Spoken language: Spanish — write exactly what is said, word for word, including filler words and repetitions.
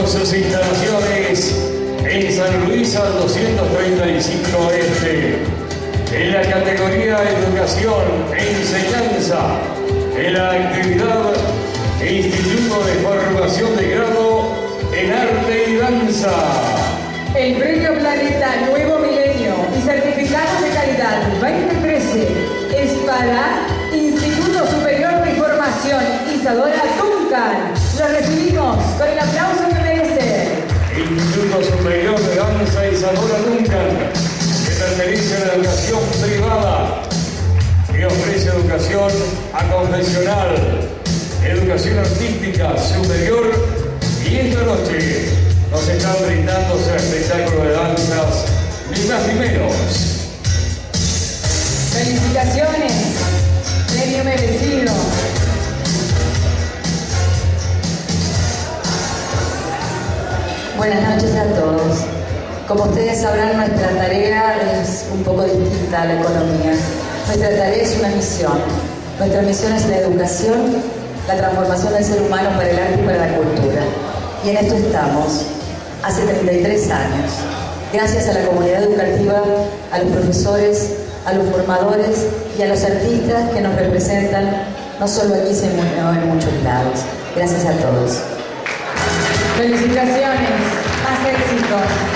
con sus instalaciones en San Luis al doscientos treinta y cinco Este, en la categoría Educación e Enseñanza, en la actividad Instituto de Formación de Grado en Arte y Danza. El Premio Planeta Nuevo Milenio y Certificados de Calidad veinte trece es para Instituto Superior de Formación Isadora Duncan. Lo recibimos con el aplauso que merece. Instituto Superior de Danza Isadora Duncan, que pertenece a la educación privada, que ofrece educación aconfesional, educación artística superior, y esta noche nos están brindando su espectáculo de danzas, ni más ni menos. Felicitaciones, premio merecido. Buenas noches a todos. Como ustedes sabrán, nuestra tarea es un poco distinta a la economía. Nuestra tarea es una misión. Nuestra misión es la educación, la transformación del ser humano para el arte y para la cultura. Y en esto estamos, hace treinta y tres años. Gracias a la comunidad educativa, a los profesores, a los formadores y a los artistas que nos representan, no solo aquí, sino en muchos lados. Gracias a todos. Felicitaciones, más éxitos.